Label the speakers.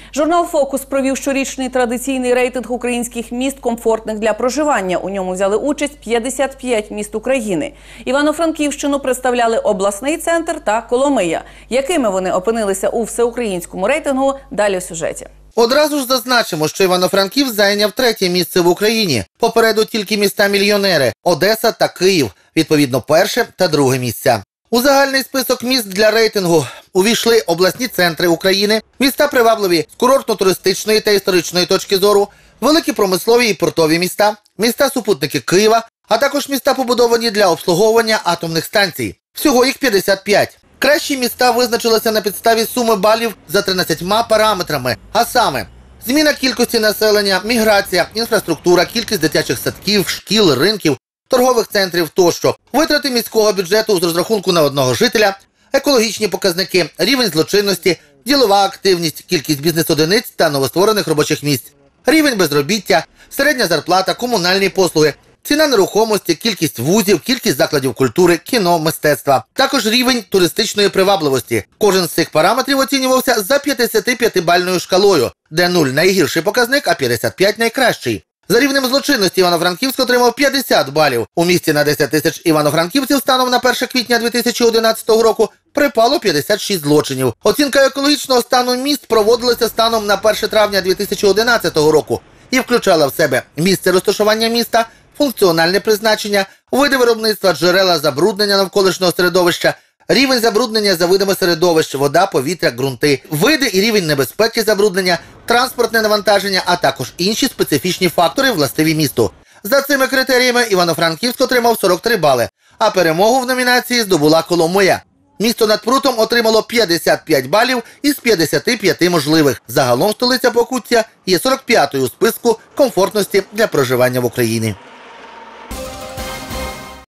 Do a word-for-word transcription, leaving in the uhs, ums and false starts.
Speaker 1: Журнал «Фокус» провів щорічний традиційний рейтинг українських міст, комфортних для проживання. У ньому взяли участь п'ятдесят п'ять міст України. Івано-Франківщину представляли обласний центр та Коломия. Якими вони опинилися у всеукраїнському рейтингу, далі в сюжеті.
Speaker 2: Одразу ж зазначимо, що Івано-Франківськ зайняв третє місце в Україні. Попереду тільки міста-мільйонери – Одеса та Київ, відповідно перше та друге місця. У загальний список міст для рейтингу увійшли обласні центри України, міста привабливі з курортно-туристичної та історичної точки зору, великі промислові і портові міста, міста-супутники Києва, а також міста, побудовані для обслуговування атомних станцій. Всього їх п'ятдесят п'ять. Кращі міста визначилися на підставі суми балів за тринадцятьма параметрами, а саме зміна кількості населення, міграція, інфраструктура, кількість дитячих садків, шкіл, ринків, торгових центрів тощо, витрати міського бюджету з розрахунку на одного жителя, екологічні показники, рівень злочинності, ділова активність, кількість бізнес-одиниць та новостворених робочих місць, рівень безробіття, середня зарплата, комунальні послуги, ціна нерухомості, кількість вузів, кількість закладів культури, кіно, мистецтва. Також рівень туристичної привабливості. Кожен з цих параметрів оцінювався за п'ятдесятип'ятибальною шкалою, де нуль – найгірший показник, а п'ятдесят п'ять – найкращий. За рівнем злочинності Івано-Франківськ отримав п'ятдесят балів. У місті на десять тисяч івано-франківців станом на перше квітня дві тисячі одинадцятого року припало п'ятдесят шість злочинів. Оцінка екологічного стану міст проводилася станом на перше травня дві тисячі одинадцятого року і включала в себе місце розташування міста, функціональне призначення, види виробництва, джерела забруднення навколишнього середовища, рівень забруднення за видами середовищ, вода, повітря, ґрунти, види і рівень небезпеки забруднення, транспортне навантаження, а також інші специфічні фактори, властиві місту. За цими критеріями Івано-Франківськ отримав сорок три бали, а перемогу в номінації здобула Коломия. Місто над Прутом отримало п'ятдесят п'ять балів із п'ятдесяти п'яти можливих. Загалом столиця Покуття є сорок п'ятою у списку комфортності для проживання в Україні.